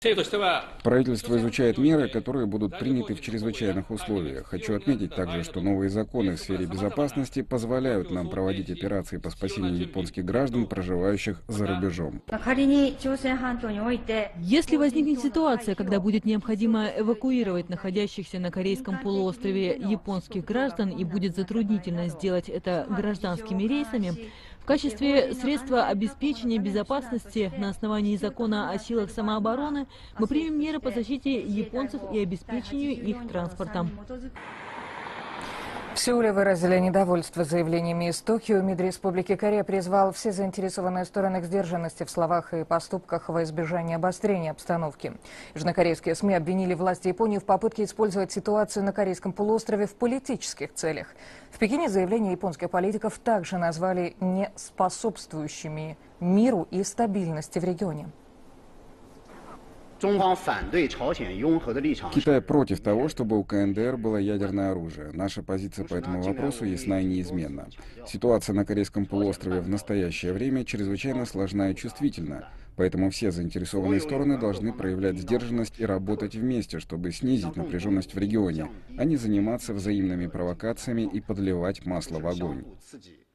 Правительство изучает меры, которые будут приняты в чрезвычайных условиях. Хочу отметить также, что новые законы в сфере безопасности позволяют нам проводить операции по спасению японских граждан, проживающих за рубежом. Если возникнет ситуация, когда будет необходимо эвакуировать находящихся на Корейском полуострове японских граждан и будет затруднительно сделать это гражданскими рейсами, в качестве средства обеспечения безопасности на основании закона о силах самообороны мы примем меры по защите японцев и обеспечению их транспортом. В Сеуле выразили недовольство заявлениями из Токио. МИД Республики Корея призвал все заинтересованные стороны к сдержанности в словах и поступках во избежание обострения обстановки. Южнокорейские СМИ обвинили власти Японии в попытке использовать ситуацию на Корейском полуострове в политических целях. В Пекине заявления японских политиков также назвали неспособствующими миру и стабильности в регионе. Китай против того, чтобы у КНДР было ядерное оружие. Наша позиция по этому вопросу ясна и неизменна. Ситуация на Корейском полуострове в настоящее время чрезвычайно сложна и чувствительна. Поэтому все заинтересованные стороны должны проявлять сдержанность и работать вместе, чтобы снизить напряженность в регионе, а не заниматься взаимными провокациями и подливать масло в огонь.